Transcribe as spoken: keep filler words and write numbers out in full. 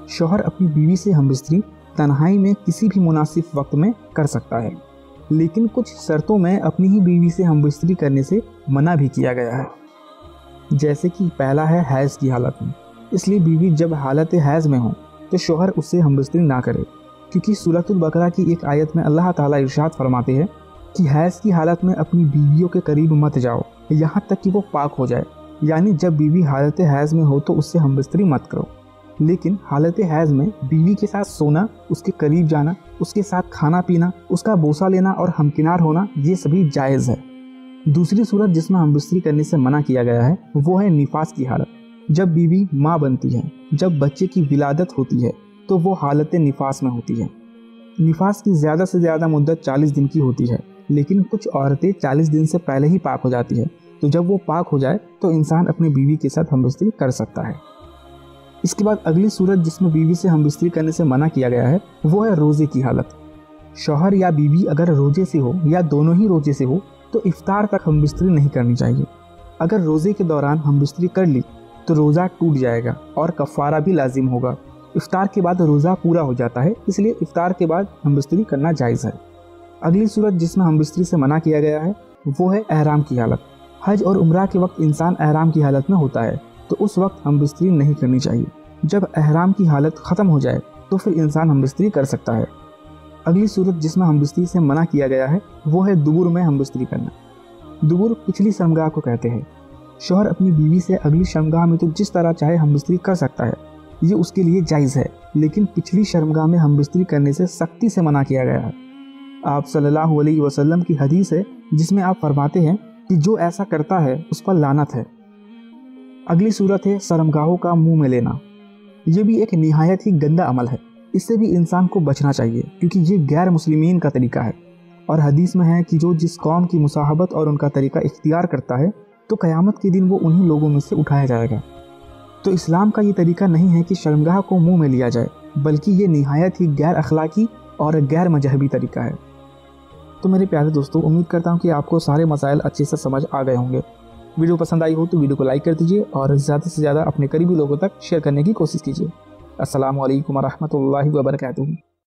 شوہر اپنی بیوی سے ہمبستری تنہائی میں کسی بھی مناسب وقت میں کر سکتا ہے، لیکن کچھ شرطوں میں اپنی ہی بیوی سے ہمبستری کرنے سے منع بھی کیا گیا ہے، جیسے کہ پہلا ہے حیض کی حالت میں۔ اس لیے بیوی جب حالت حیض میں ہو تو شوہر اس سے ہمبستری نہ کرے، کیونکہ سورۃ البقرہ کی ایک آیت میں اللہ تعالیٰ ارشاد فرماتے ہیں کہ حیض کی حالت میں اپنی بیویوں کے قریب مت جاؤ یہاں تک کہ وہ پاک ہو جائے، یعنی جب بیوی حالت حیض میں ہو تو اس سے ہمبستری مت کرو۔ لیکن حالت حیض میں بیوی کے ساتھ سونا، اس کے قریب جانا، اس کے ساتھ کھانا پینا، اس کا بوسہ لینا اور ہمکنار ہونا، یہ سبھی جائز ہے۔ دوسری صورت جس میں ہمبستری کرنے سے منع کیا گیا ہے وہ ہے نفاس کی حالت۔ جب بیوی ماں بنتی ہے، جب بچے کی ولادت ہوتی ہے تو وہ حالت نفاس میں ہوتی ہے۔ نفاس کی زیادہ سے زیادہ مدت چالیس دن کی ہوتی ہے، لیکن کچھ عورتیں چالیس دن سے پہلے ہی پاک ہو جاتی ہے، تو جب وہ پاک ہو جائے تو انسان اپنی بیوی کے ساتھ ہمبستری کر سکتا ہے۔ اس کے بعد اگلی صورت جس میں بیوی سے ہمبستری کرنے سے منع کیا گیا ہے وہ ہے روزے کی حالت۔ شوہر یا بیوی اگر روزے سے ہو یا دونوں ہی روزے سے ہو تو افطار تک ہمبستری نہیں کرنی چاہیے۔ اگر روزے کے دوران ہمبستری کر لی تو روزہ ٹوٹ جائے گا اور کفارہ بھی لازم ہوگا۔ افطار کے بعد روزہ پورا ہو جاتا ہے، اس لیے افطار کے بعد ہمبستری کرنا جائز ہے۔ اگلی صورت جس میں ہمبستری سے منع کیا گیا ہے وہ ہے احرام کی حالت۔ حج اور عمرہ کے وقت انسان احرام کی حالت میں ہوتا ہے تو اس وقت ہمبستری نہیں کرنی چاہیے۔ جب احرام کی حالت ختم ہو جائے تو پھر انسان ہمبستری کر سکتا ہے۔ اگلی صورت جس میں ہمبستری سے منع کیا گیا ہے وہ ہے دبر میں ہمبستری کرنا۔ دبر پچھلی شرمگاہ کو کہتے ہیں۔ شوہر اپنی بیوی سے اگلی شرمگاہ میں تو جس طرح چاہے ہمبستری کر سکتا ہے، یہ اس کے لیے جائز ہے، لیکن پچھلی شرمگاہ میں ہمبستری کرنے سے سختی سے منع کیا گیا ہے۔ آپ صلی اللہ علیہ وسلم کی حدیث ہے جس میں آپ فرماتے ہیں کہ جو ایسا کرتا ہے اس پر لعنت ہے۔ اگلی صورت ہے شرمگاہوں کا منہ میں لینا۔ یہ بھی ایک نہایت ہی گندا عمل ہے، اس سے بھی انسان کو بچنا چاہیے کیونکہ یہ غیر مسلمین کا طریقہ ہے، اور حدیث میں ہے کہ جو جس قوم کی مصاحبت اور ان کا طریقہ اختیار کرتا ہے تو قیامت کے دن وہ انہی لوگوں میں سے اٹھایا جائے گا۔ تو اسلام کا یہ طریقہ نہیں ہے کہ شرمگاہ کو منہ میں لیا جائے، بلکہ یہ نہایت ہی غیر اخلاقی اور غیر مذہبی طریقہ ہے۔ تو میرے پیارے دوستو، امید کرتا ہوں کہ آپ کو سارے مسائل اچھے سے سمجھ آ گئے ہوں گے۔ ویڈیو پسند آئی ہو تو ویڈیو کو لائک کر دیجیے اور زیادہ سے زیادہ اپنے قریبی لوگوں تک شیئر کرنے کی کوشش کیجیے۔ السلام علیکم ورحمۃ اللہ وبرکاتہ۔